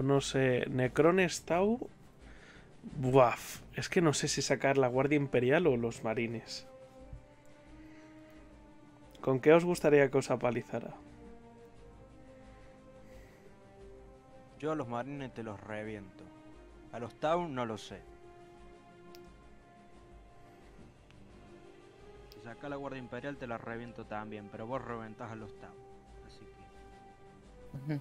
Pues no sé, Necrones Tau. Buaf, es que no sé si sacar la Guardia Imperial o los Marines. ¿Con qué os gustaría que os apalizara? Yo a los marines te los reviento. A los Town no lo sé. Si saca la Guardia Imperial te la reviento también, pero vos reventás a los Town. Así que...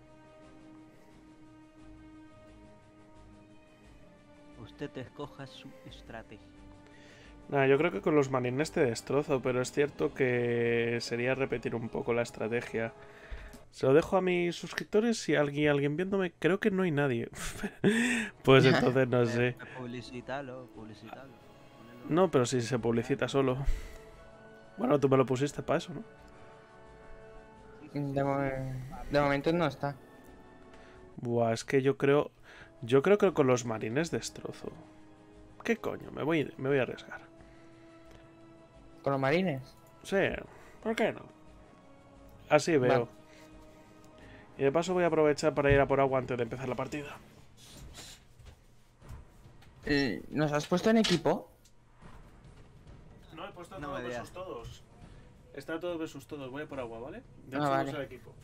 Usted te escoja su estrategia. Nah, yo creo que con los Marines te destrozo, pero es cierto que sería repetir un poco la estrategia. Se lo dejo a mis suscriptores. Si alguien viéndome, creo que no hay nadie. Pues entonces no sé. Publicítalo, publicítalo. No, pero si se publicita solo. Bueno, tú me lo pusiste para eso, ¿no? De momento no está. Buah, es que yo creo. Yo creo que con los marines destrozo. ¿Qué coño? Me voy a arriesgar. ¿Con los marines? Sí, ¿por qué no? Así veo. Vale. Y de paso voy a aprovechar para ir a por agua antes de empezar la partida. ¿Nos has puesto en equipo? No, he puesto No todos me versus digas. todos. Está todos versus todos. Voy a por agua, ¿vale? De Ah, hecho, vale. no sé el equipo.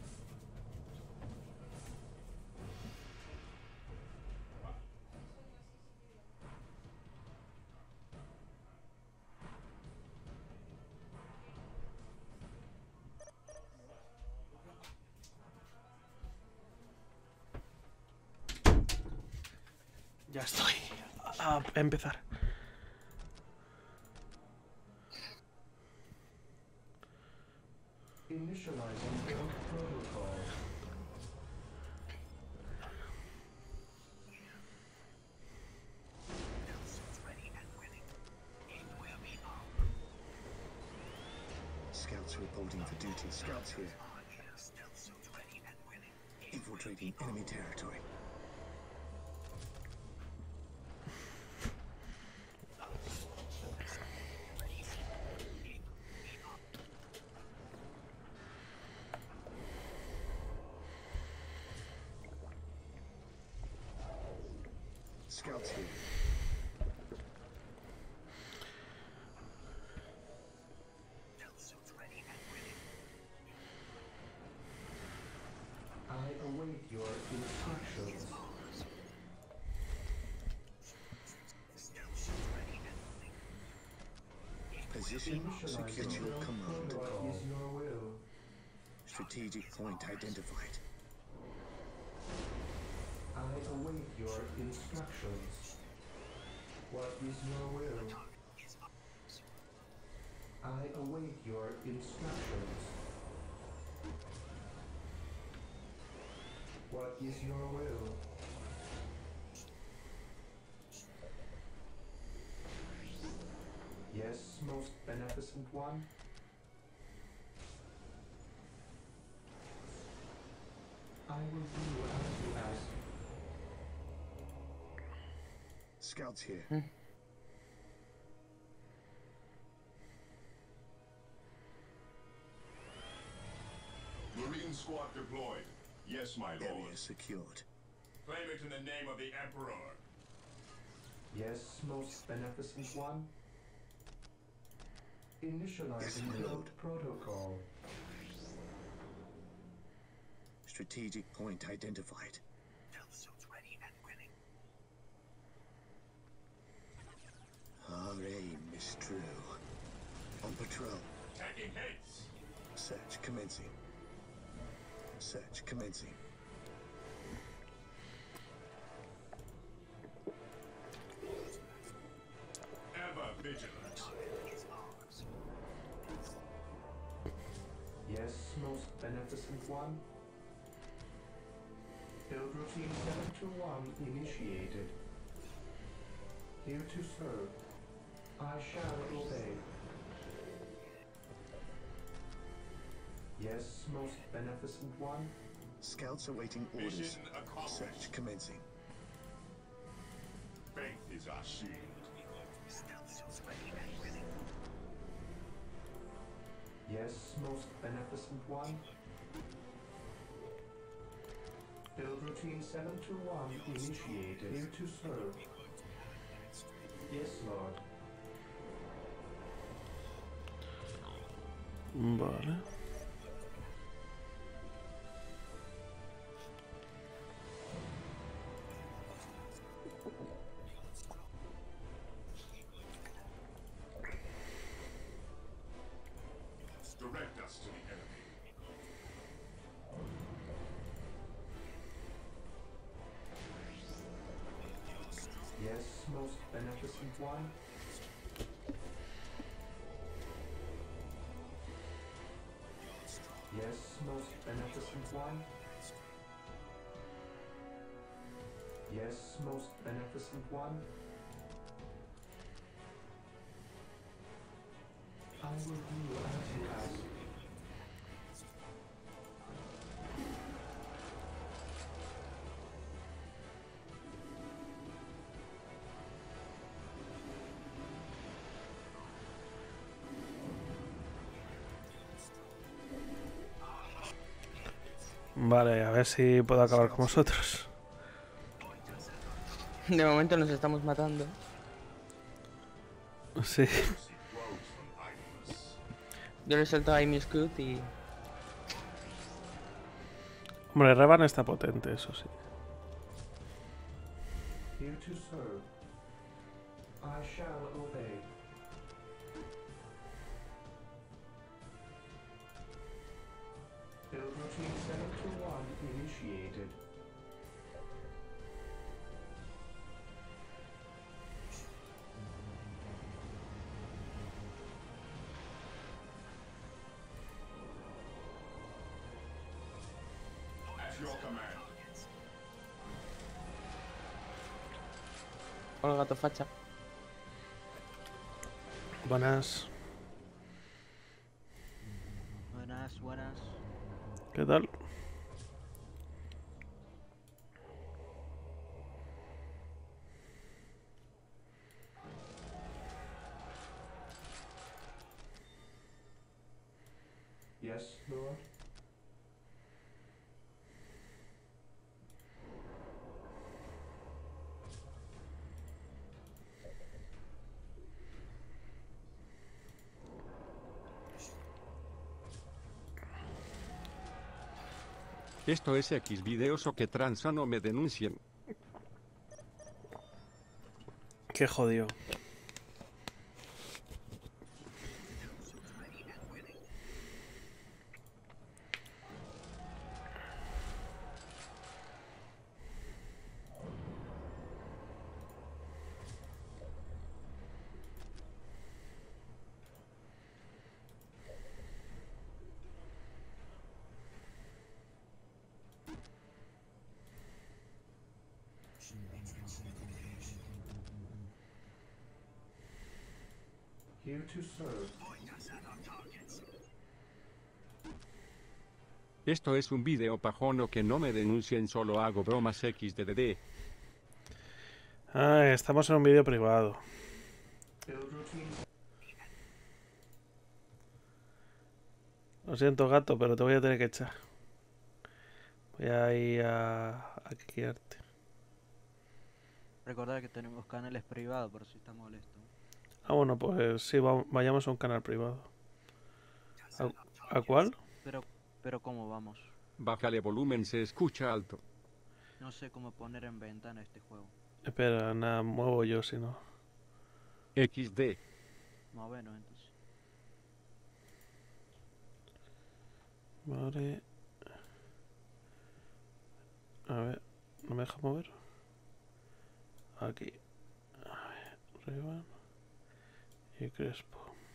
Ya estoy. A empezar. Initializing build protocol. Scouts reporting for duty. Scouts here. Infiltrating enemy territory. Scouts here. I await your instructions. Position, secure Initializing your build command. protocol. What is your will? Strategic point identified. I await your instructions. What is your will? I await your instructions. What is your will? Yes, most beneficent one. I will do as you ask. Scouts here. Marine squad deployed. Yes, my lord. Area secured. Claim it in the name of the Emperor. Yes, most beneficent one. Initializing my build lord. protocol. Strategic point identified. Our aim is true. On patrol. Taking hits. Search commencing. Search commencing. Ever vigilant. Yes, most beneficent one. Build routine 721 initiated. Here to serve. I shall obey. Yes, most beneficent one. Scouts awaiting orders. Mission accomplished. Search commencing. Faith is our shield. Yes, most beneficent one. Build routine Routine 721 initiated. Here to serve. Yes, Lord. Vale. Direct us to the enemy. Yes, most beneficent one. Yes, most beneficent one. Yes, most beneficent one. I will do as you ask. Vale, a ver si puedo acabar con vosotros. De momento nos estamos matando. Sí. Grows from idleness. Yo le suelto ahí mi Scoot y... Hombre, Revan está potente, eso sí. Here to serve. I shall obey. Build routine 721 initiated. At your command. Hola, gato facha. Buenas. Buenas, buenas. ¿Qué tal? Yes, Lord. Esto es X videos o que transa no me denuncien. Qué jodido. Here to serve. Esto es un video pajón o que no me denuncien, solo hago bromas XDDD. Ah, estamos en un vídeo privado. Build routine. Lo siento, gato, pero te voy a tener que echar. Voy a ir a quiquearte. Recordad que tenemos canales privados por si está molesto. Ah, bueno, pues sí, vayamos a un canal privado. ¿A cuál? Pero ¿cómo vamos? Bájale volumen, se escucha alto. No sé cómo poner en ventana este juego. Espera, nada, muevo yo si no. XD. Más bueno, entonces. Vale. A ver, ¿no me deja mover? Aquí. A ver, Revan y Crespo.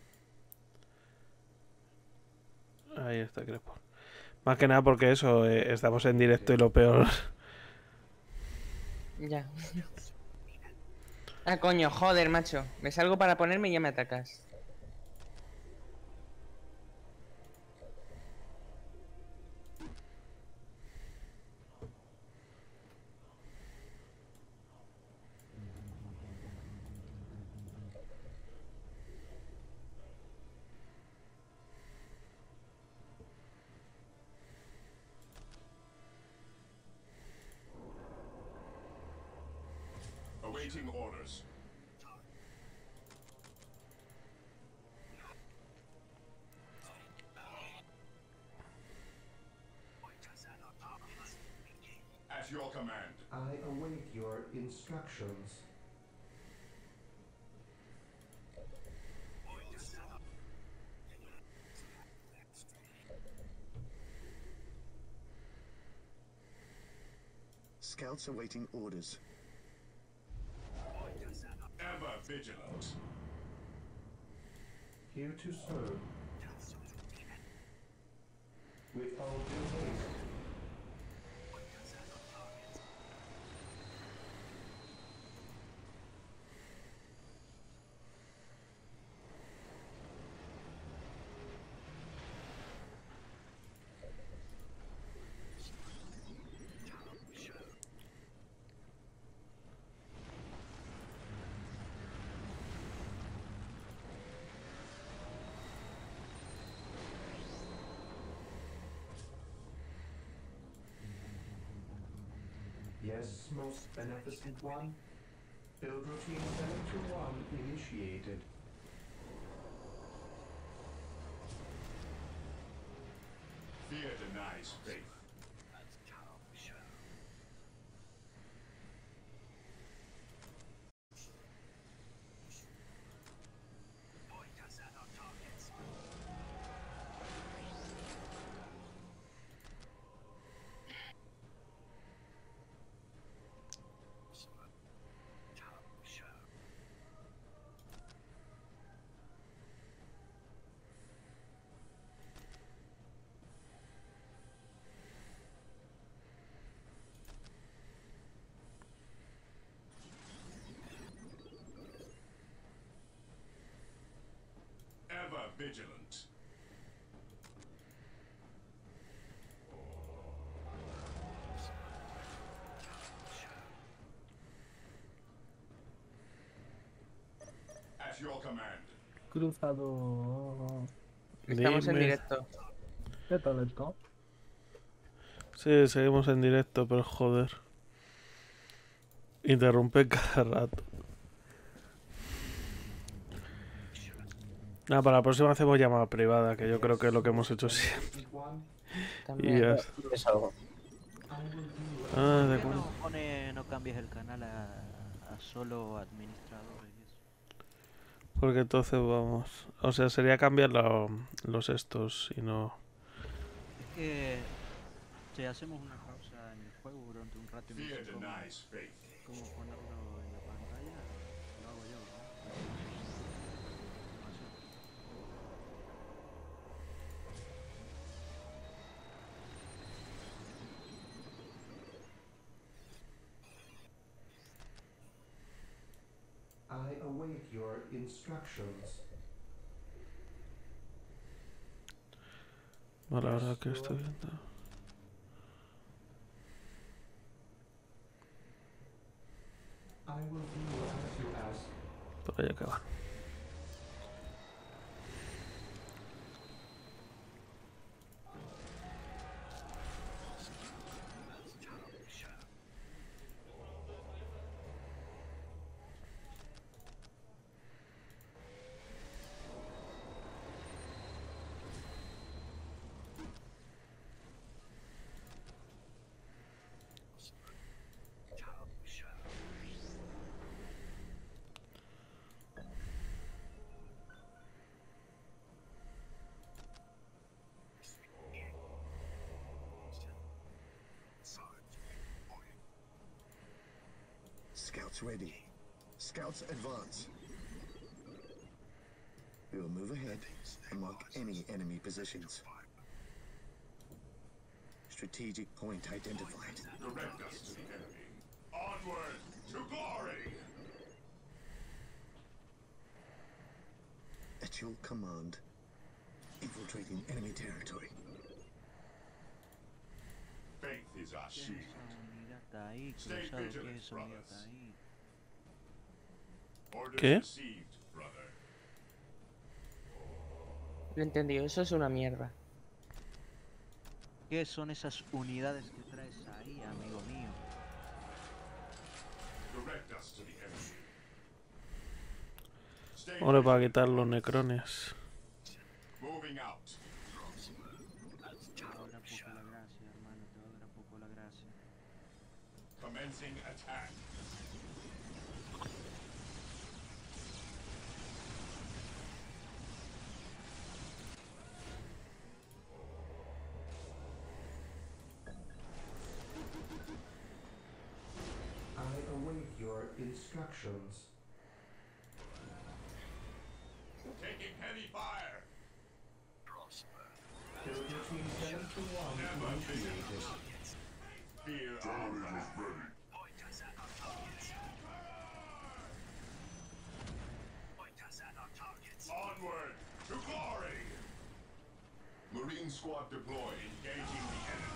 Ahí está Crespo. Más que nada porque eso, estamos en directo y lo peor. Ya. Ah, coño, joder, macho. Me salgo para ponerme y ya me atacas. Awaiting orders. At your command. I await your instructions. Scouts awaiting orders. Ever vigilant. Here to serve. With all due haste. Yes, most beneficent one. Build routine 721 initiated. Fear denies faith. Ever vigilant. At your command. Cruzado. Estamos en Dime. directo. ¿Qué tal esto? Sí, seguimos en directo, pero joder. Interrumpe cada rato. Nada, para la próxima hacemos llamada privada, que yo creo que es lo que hemos hecho siempre. Y También. ya. Es algo. Ah, de ¿Por qué acuerdo. no no cambies el canal a solo administradores y eso? Porque entonces vamos. O sea, sería cambiar los estos y no. Es que si hacemos una pausa en el juego durante un rato y no Fear sé denies faith. cómo ponerlo en la pantalla, lo hago yo, ¿no? I await your instructions. Vale, ahora que estoy viendo. I will do as you ask. Por ahí acaban. Scouts ready. Scouts advance. We will move ahead and mark any enemy positions. Strategic point identified. Direct us to the enemy. Onward to glory! At your command. Infiltrating enemy territory. Faith is our ¿Qué es shield. esa unidad ahí? Stay Cruzado, ¿qué vigilant, es esa unidad brothers. ahí? Orders ¿Qué? received, brother. Lo he entendido, eso es una mierda. ¿Qué son esas unidades que traes ahí, amigo mío? Direct us to the enemy. Stay Ahora para ready. quitar los necrones. Moving out. Te va a durar poco la gracia, hermano, te va a durar poco la gracia. Commencing attack. I await your instructions. Taking heavy fire. Builder team 7 to 1 initiated. Fear our wrath. Onward to glory. Marine squad deployed, engaging the enemy.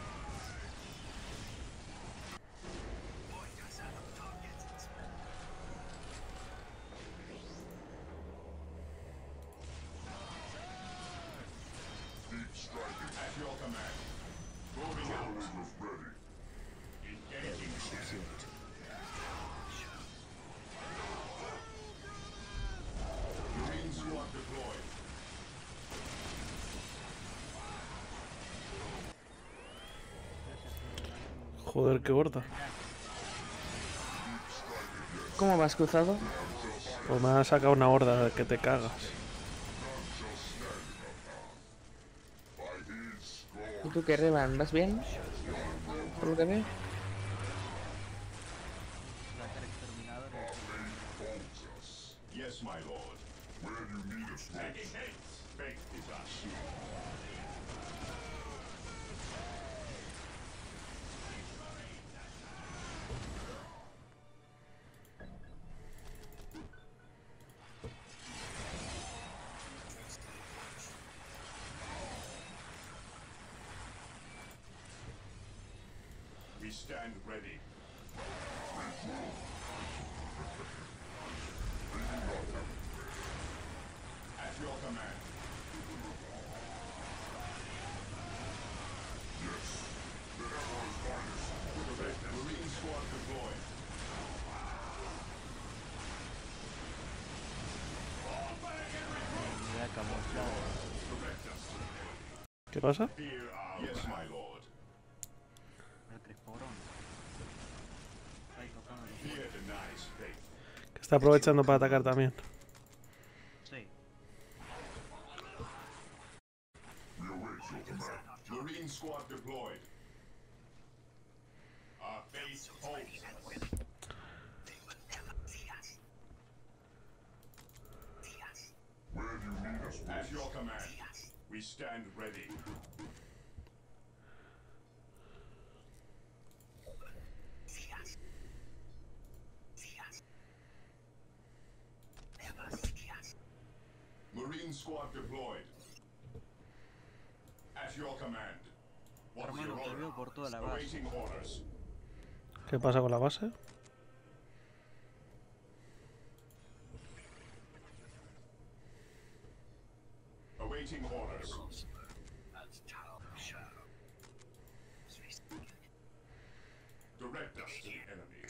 At your command. Moving out. Engaging the enemy. Marine squad deployed. Joder, qué gorda. ¿Cómo vas, cruzado? Pues me ha sacado una horda de que te cagas. ¿Y tú qué, Revan? ¿Vas bien? Por lo que veo. Sacar exterminadores. Yes, my lord. Where you need us taking haste. Faith is our shield. We stand ready. At your command. Yes. The Emperor's finest. Marine squad deployed. Me da camuflado. Direct us to the enemy. ¿Qué pasa? Fear our yes, my lord. El Cresporón. Está ahí tocando los Fear denies faith. Que está aprovechando para atacar también. Sí. We await your command. Marine squad deployed. Our faith holds us. Where do you need us? At your command. We stand ready. Marine squad deployed. At your command. What we Hermano, te order. veo por toda la base. Awaiting orders. ¿Qué pasa con la base? Awaiting orders. Direct us to the enemy.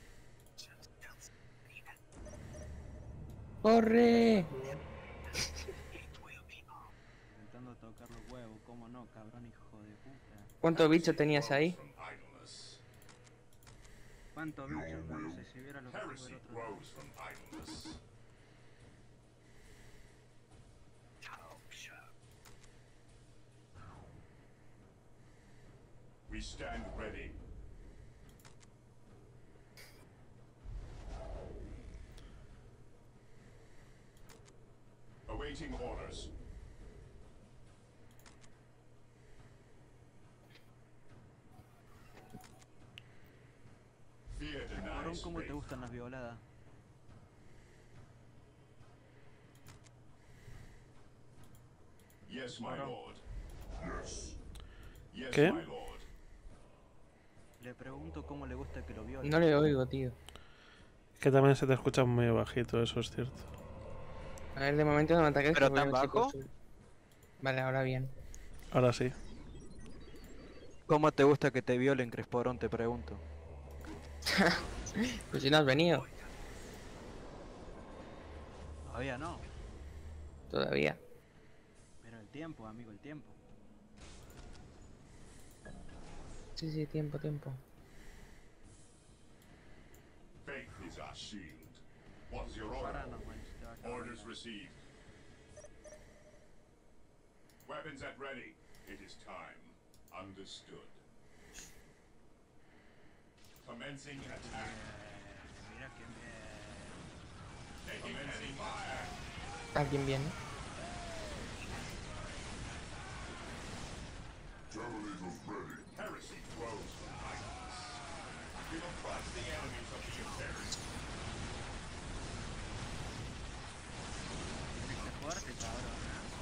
¡Corre! Intentando tocar los huevos, cómo no, cabrón, hijo de puta. ¿Cuántos bichos tenías ahí? From idleness. ¿Cuántos bichos? No sé si viera lo que tuvo Heresy el otro. grows from idleness. We stand ready. Awaiting orders. Fear Cabrón, denies ¿cómo te faith. gustan las violadas? Yes, my lord. Yes. Yes, ¿Qué? my lord. Le pregunto cómo le gusta que lo violen. No le oigo, tío. Que también se te escucha muy bajito, eso es cierto. A ver, de momento no me ataques. ¿Pero que voy a tan ver si bajo? puedo subir. Vale, ahora bien. Ahora sí. ¿Cómo te gusta que te violen, Cresporón? Te pregunto. Pues si no has venido. Todavía no. Todavía. Pero el tiempo, amigo, el tiempo. Sí, sí, tiempo, tiempo. Faith is our shield. What's your order? Para no manches, te va a acabar. Orders received. Weapons at ready. It is time. Understood. Commencing attack. Mira que bien. Commencing fire. ¿Alguien viene? Terminators ready. Heresy grows from heights. We will crush the enemies of the Imperium. Este fuerte, cabrón.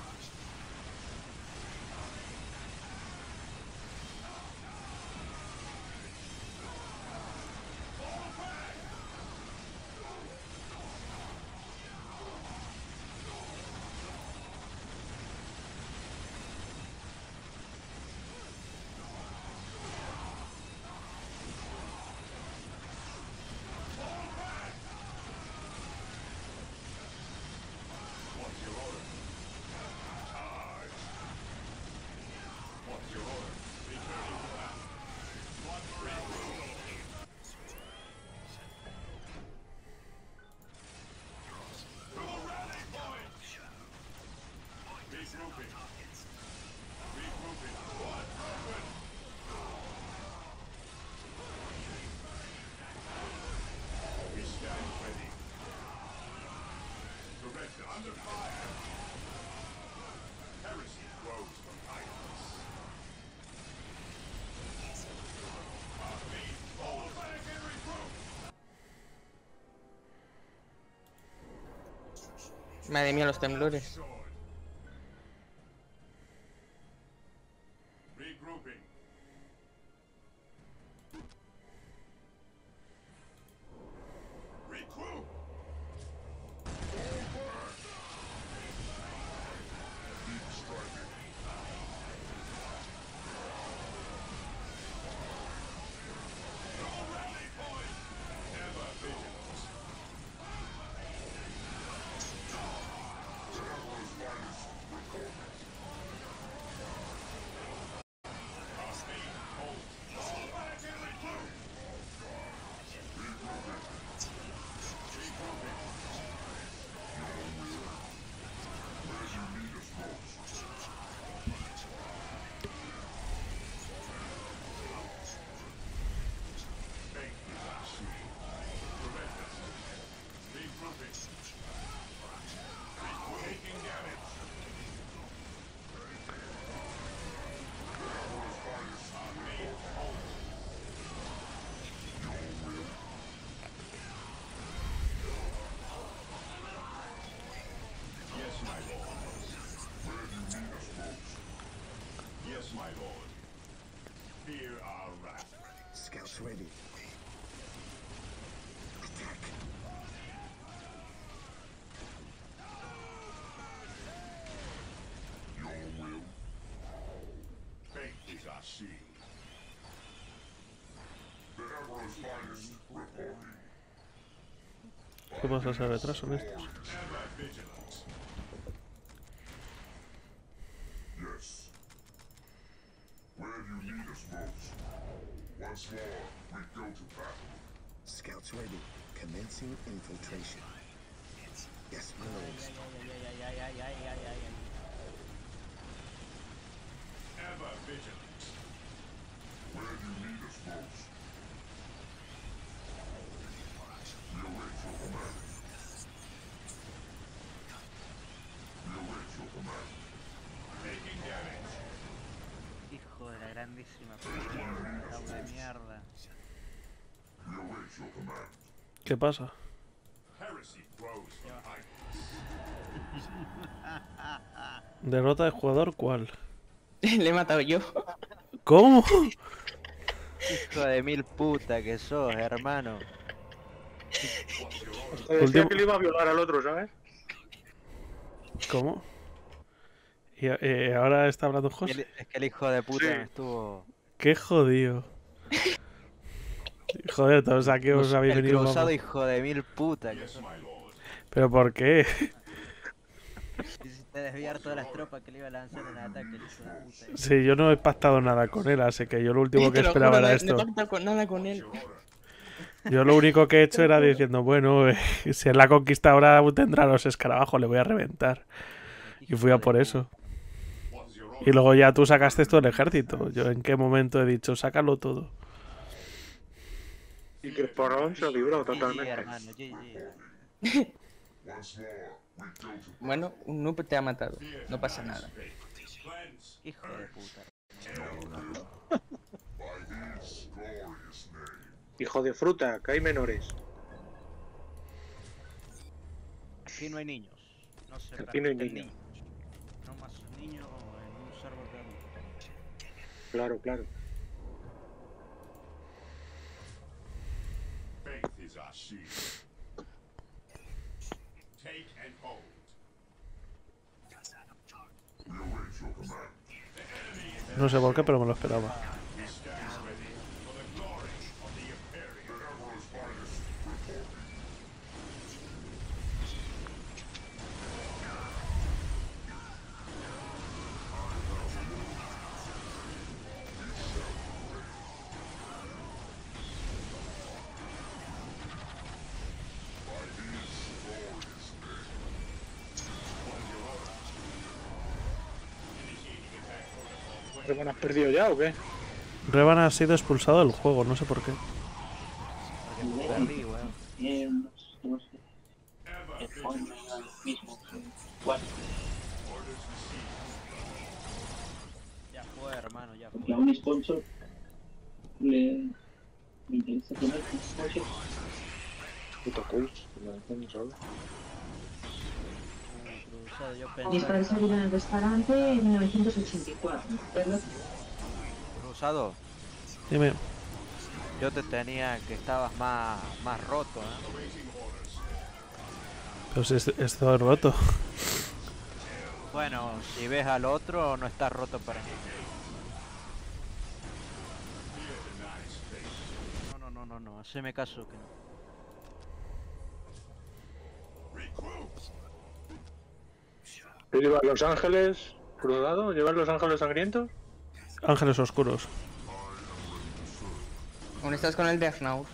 What's your order? Charge. What's your order? Returning to battle. Blood free. To the rally point! Regrouping. Regrouping. Blood open. We stand ready. Director under fire. Heresy grows from heights. Our faith, fall back and regroup. Madre mía, los temblores. Sword. Regrouping. Regroup. Taking damage. Yes, my lord. Where do you need us most? Yes, my lord. Fear our wrath. Scouts ready. Attack. Your will. Faith is our shield. The Emperor's finest reporting. ¿Qué pasa? ¿Se retrasan estos? Ever vigilant. Yes. Where do you need us most? Once more, we go to battle. Scouts ready. Commencing infiltration. Yes, my lords. Ever vigilant. Where do you need us most? We await your command. We await your command. Taking damage. Hijo de la grandísima puta. De mierda. We await your command. ¿Qué pasa? Heresy grows from heights. ¿Derrota de jugador cuál? Le he matado yo. ¿Cómo? Hijo de mil puta que sos, hermano. Último- que le iba a violar al otro, ¿sabes? ¿Cómo? ¿Y ahora está hablando Es José? que el hijo de puta Sí. me estuvo... ¡Qué jodido! Joder, todos aquí os habéis El venido. cruzado, Vamos. hijo de mil puta. Que sos. ¿Pero por qué? Quisiste desviar todas las tropas que le iba a lanzar en ataque, el hijo de puta. Sí, yo no he pactado nada con él, así que yo lo último que Te lo esperaba juro, era no he esto. pactado con nada con él. Yo lo único que he hecho era diciendo, bueno, si en la conquista ahora tendrá los escarabajos, le voy a reventar. Y fui a por eso. Y luego ya tú sacaste todo el ejército. Yo en qué momento he dicho, sácalo todo. Y que Porrón se libró GG, totalmente. hermano, GG. Once more, we go to Bueno, un noob te ha matado. No pasa nada. Hijo de puta. by his glorious name. Hijo de fruta, que hay menores. Aquí no hay niños. No se Aquí no hay permiten niños. No más niños en un server de adultos. Claro, claro. Faith is our shield. Take and hold. We await your command. No sé por qué, pero me lo esperaba. ¿Revan has perdido ya o qué? Revan ha sido expulsado del juego, no sé por qué. Porque perdí, weón. Ya fue, hermano, ya fue. A un sponsor le interesa tener un sponsor. Puto cool. Me lo hacen solo. Cruzado, yo Disparo de pensaba. seguridad en el restaurante en 1984, ¿verdad? Cruzado, Dime, yo te tenía que estabas más roto, ¿eh? pues estoy roto. Bueno, si ves al otro, no está roto para mí. No, haceme caso que no. ¿Tú llevas Los Ángeles cruzado? ¿Llevas Los Ángeles sangrientos? Ángeles oscuros. Aún estás con el Death Now.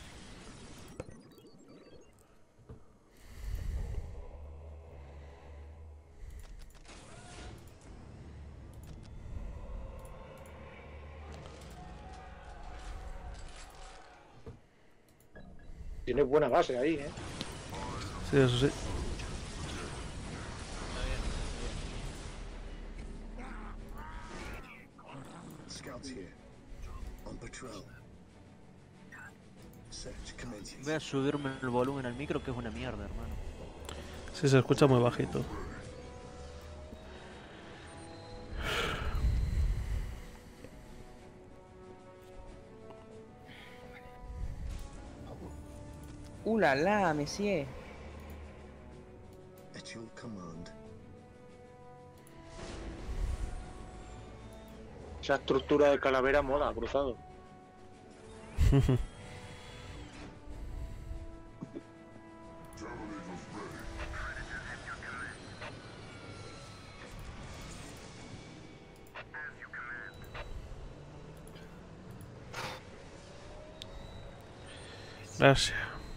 Tienes buena base ahí, ¿eh? Sí, eso sí. Scouts here. On patrol. Search commencing. Voy a subirme el volumen al micro, que es una mierda, hermano. Sí, se escucha muy bajito. La la, monsieur. At your command. Esa estructura de calavera mola, cruzado. Gracias.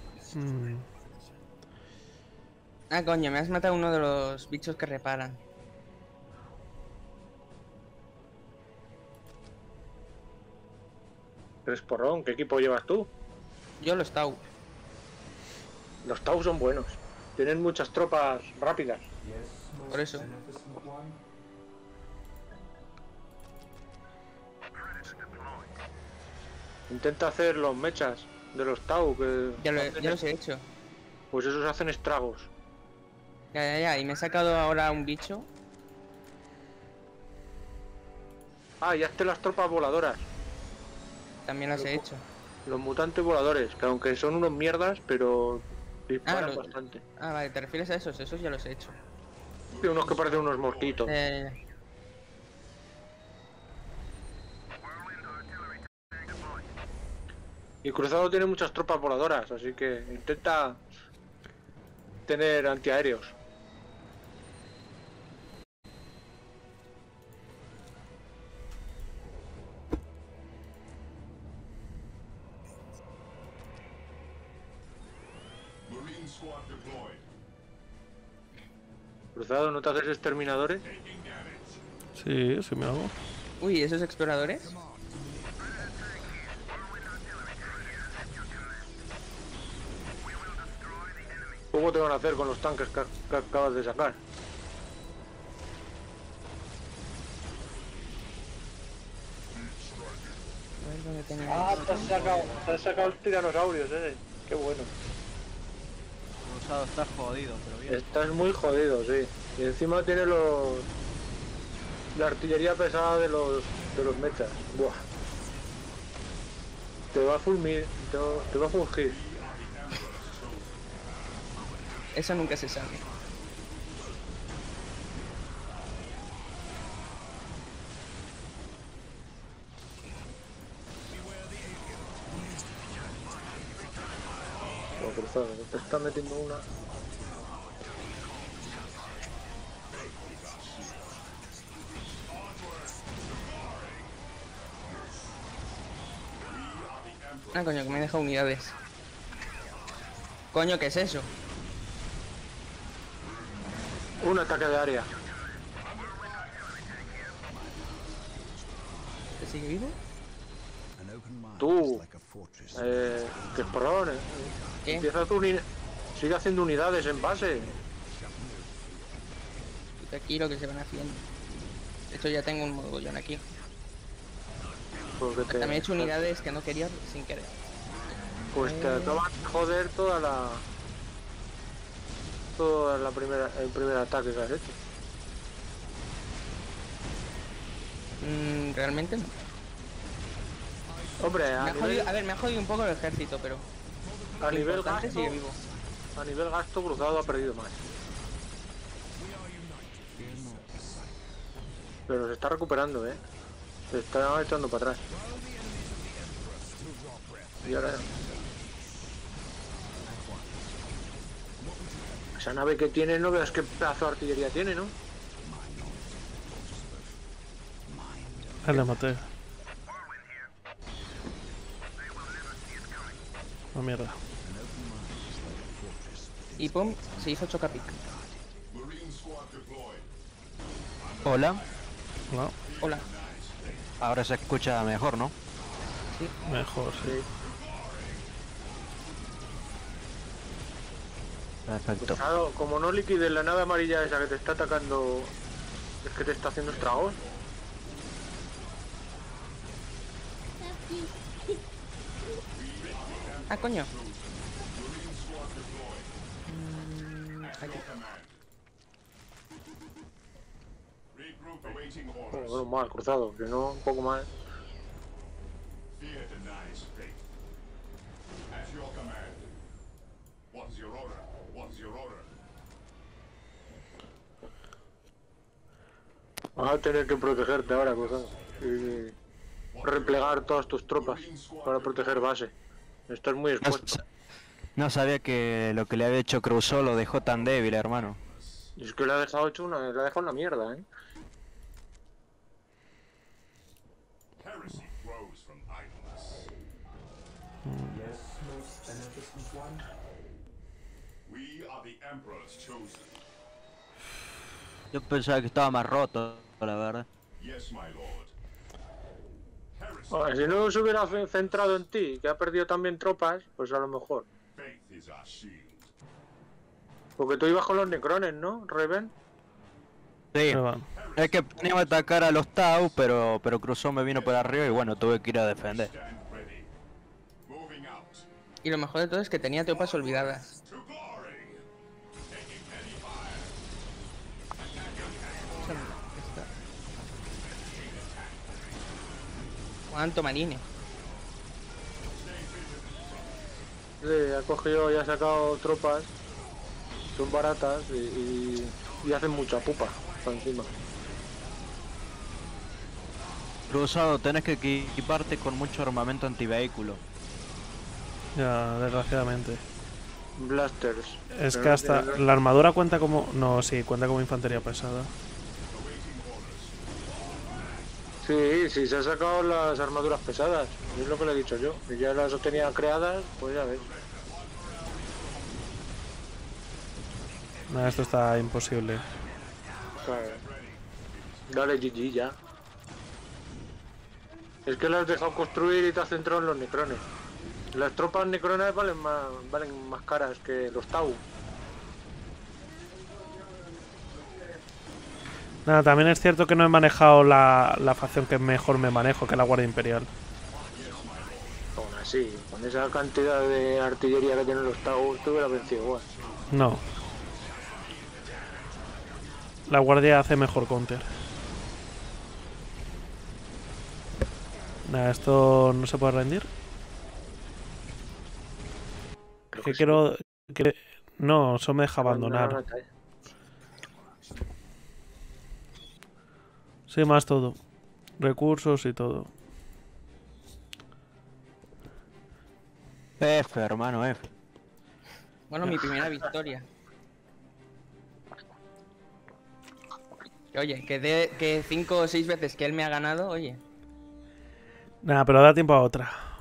Ah, coño, me has matado uno de los bichos que reparan. ¿Eres Porrón? ¿Qué equipo llevas tú? Yo los Tau. Los Tau son buenos. Tienen muchas tropas rápidas. Yes, Por eso. beneficent one. Intenta hacer los mechas de los Tau, que... Ya los he hecho. Pues esos hacen estragos. Ya. Y me he sacado ahora un bicho. Ah, y hazte las tropas voladoras. También las he hecho. Los mutantes voladores, que aunque son unos mierdas, pero disparan lo- bastante. Ah, vale, ¿te refieres a esos? Esos ya los he hecho. Y unos que parecen unos mosquitos. Ya. Y Cruzado tiene muchas tropas voladoras, así que intenta tener antiaéreos. Marine squad deployed. Cruzado, ¿no te haces exterminadores? Sí, sí me hago. Uy, ¿esos exploradores? ¿Cómo te van a hacer con los tanques que acabas de sacar? A ver dónde tengo. Ah, te has sacado los tiranosaurios, Qué bueno. Cruzado está jodido, pero bien. Estás muy jodido, sí. Y encima tiene la artillería pesada de los mechas. Buah. Te va a fulmir, te va a fungir. Eso nunca se sabe. Lo cruzado, te está metiendo una. Ah, coño, que me deja unidades. Coño, ¿qué es eso? Un ataque de área. ¿Que sigue vivo? Tú, que porrón, ¿Qué? empieza sigue haciendo unidades en base. Puta, aquí lo que se van haciendo. De hecho, ya tengo un mogollón aquí. Porque También he hecho unidades que no quería sin querer. pues te acabas de joder el primer ataque que has hecho. Realmente no. Hombre, Me ha jodido, a ver, me ha jodido un poco el ejército, pero a lo nivel importante gasto, sigue vivo. a nivel gasto Cruzado ha perdido más. Pero se está recuperando, se está echando para atrás. Y ahora esa nave que tiene, no veas qué pedazo de artillería tiene, ¿no? Le maté. Oh, mierda. Y pum, se hizo chocapic. Marine squad deployed. Hola. No, Hola. Ahora se escucha mejor, ¿no? mejor, sí. Perfecto. Claro, como no liquides la nave amarilla esa que te está atacando, es que te está haciendo estragos. Ah, coño. Aquí. Regroup awaiting Oh, orders. menos mal, Cruzado, que no, un poco más. Fear denies faith. At your command. What is your order? What is your order? Vas a tener que protegerte ahora, Cruzado. Y replegar todas tus tropas para proteger base. Estás muy expuesto. No sabía que lo que le había hecho Crusoe lo dejó tan débil, hermano. Y es que le ha dejado una mierda, Heresy grows from idleness. Yes, most beneficent one. We are the Emperor's chosen. Yo pensaba que estaba más roto, la verdad. Yes, my lord. Heresy, Ahora, si no se hubiera centrado en ti, que ha perdido también tropas, pues a lo mejor. faith is our shield. Porque tú ibas con los necrones, ¿no, Raven? Sí. Ahí van. Es que venía a atacar a los Tau, pero Crusoe me vino por arriba y bueno, tuve que ir a defender. Stand ready. Moving out. Y lo mejor de todo es que tenía tropas olvidadas. To glory. Taking heavy fire. ¿Cuánto marine? Sí, ha cogido y ha sacado tropas. Son baratas y hacen mucha pupa para encima. Cruzado, tenés que equiparte con mucho armamento antivehículo. Ya, desgraciadamente. Blasters. Es Pero que no hasta tiene- la armadura cuenta como... No, sí, cuenta como infantería pesada. Sí, sí, se han sacado las armaduras pesadas. Es lo que le he dicho yo. Y ya las tenía creadas, pues ya ves. Nah, esto está imposible. Claro. Dale GG ya. Es que las has dejado construir y te has centrado en los necrones. Las tropas necrones valen más caras que los Tau. Nada, también es cierto que no he manejado la facción que mejor me manejo, que es la Guardia Imperial. Aún así, con esa cantidad de artillería que tienen los Tau, te hubiera vencido igual. No. La Guardia hace mejor counter. Nada, esto no se puede rendir. Creo Que sí. quiero... No, eso me deja abandonar. Sí, más todo. Recursos y todo. F, hermano, F. Bueno, mi primera victoria. Oye, que 5 o 6 veces que él me ha ganado, oye. Nada, pero da tiempo a otra.